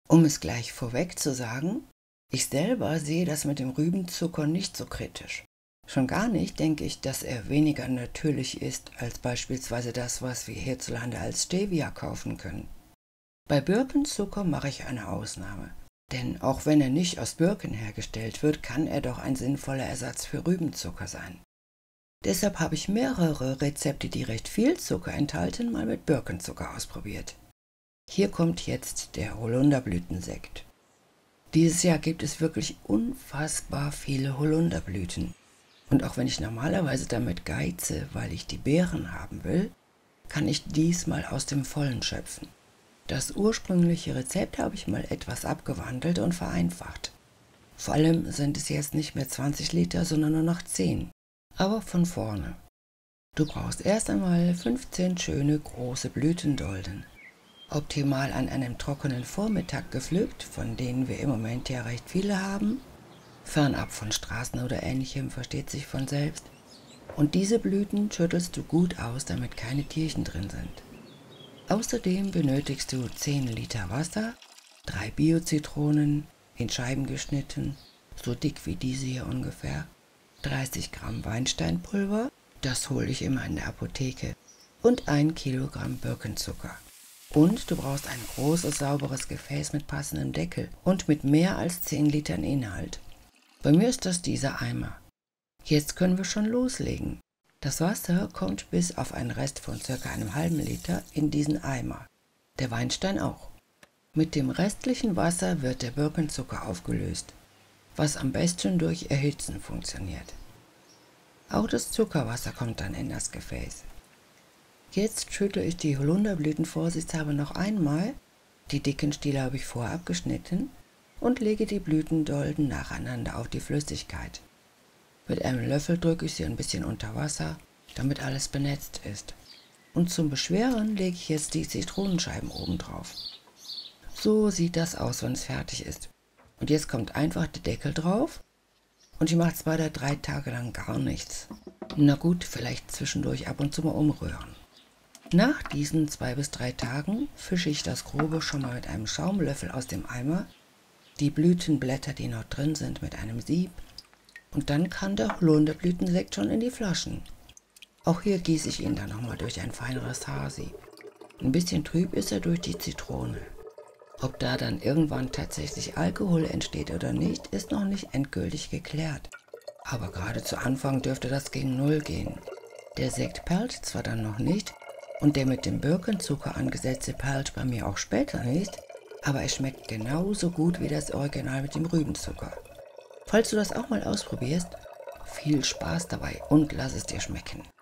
Um es gleich vorweg zu sagen, ich selber sehe das mit dem Rübenzucker nicht so kritisch. Schon gar nicht denke ich, dass er weniger natürlich ist als beispielsweise das, was wir hierzulande als Stevia kaufen können. Bei Birkenzucker mache ich eine Ausnahme, denn auch wenn er nicht aus Birken hergestellt wird, kann er doch ein sinnvoller Ersatz für Rübenzucker sein. Deshalb habe ich mehrere Rezepte, die recht viel Zucker enthalten, mal mit Birkenzucker ausprobiert. Hier kommt jetzt der Holunderblütensekt. Dieses Jahr gibt es wirklich unfassbar viele Holunderblüten. Und auch wenn ich normalerweise damit geize, weil ich die Beeren haben will, kann ich diesmal aus dem Vollen schöpfen. Das ursprüngliche Rezept habe ich mal etwas abgewandelt und vereinfacht. Vor allem sind es jetzt nicht mehr 20 Liter, sondern nur noch 10. Aber von vorne. Du brauchst erst einmal 15 schöne große Blütendolden. Optimal an einem trockenen Vormittag gepflückt, von denen wir im Moment ja recht viele haben. Fernab von Straßen oder Ähnlichem, versteht sich von selbst. Und diese Blüten schüttelst du gut aus, damit keine Tierchen drin sind. Außerdem benötigst du 10 Liter Wasser, 3 Bio-Zitronen, in Scheiben geschnitten, so dick wie diese hier ungefähr, 30 Gramm Weinsteinpulver, das hole ich immer in der Apotheke, und 1 Kilogramm Birkenzucker. Und du brauchst ein großes, sauberes Gefäß mit passendem Deckel und mit mehr als 10 Litern Inhalt. Bei mir ist das dieser Eimer. Jetzt können wir schon loslegen. Das Wasser kommt bis auf einen Rest von ca. einem halben Liter in diesen Eimer. Der Weinstein auch. Mit dem restlichen Wasser wird der Birkenzucker aufgelöst, was am besten durch Erhitzen funktioniert. Auch das Zuckerwasser kommt dann in das Gefäß. Jetzt schüttle ich die Holunderblüten vorsichtshalber noch einmal, die dicken Stiele habe ich vorher abgeschnitten, und lege die Blütendolden nacheinander auf die Flüssigkeit. Mit einem Löffel drücke ich sie ein bisschen unter Wasser, damit alles benetzt ist. Und zum Beschweren lege ich jetzt die Zitronenscheiben oben drauf. So sieht das aus, wenn es fertig ist. Und jetzt kommt einfach der Deckel drauf und ich mache 2 oder 3 Tage lang gar nichts. Na gut, vielleicht zwischendurch ab und zu mal umrühren. Nach diesen 2 bis 3 Tagen fische ich das Grobe schon mal mit einem Schaumlöffel aus dem Eimer, die Blütenblätter, die noch drin sind, mit einem Sieb, und dann kann der Holunderblütensekt schon in die Flaschen. Auch hier gieße ich ihn dann nochmal durch ein feineres Haarsieb. Ein bisschen trüb ist er durch die Zitrone. Ob da dann irgendwann tatsächlich Alkohol entsteht oder nicht, ist noch nicht endgültig geklärt. Aber gerade zu Anfang dürfte das gegen 0 gehen. Der Sekt perlt zwar dann noch nicht und der mit dem Birkenzucker angesetzte perlt bei mir auch später nicht, aber es schmeckt genauso gut wie das Original mit dem Rübenzucker. Falls du das auch mal ausprobierst, viel Spaß dabei und lass es dir schmecken.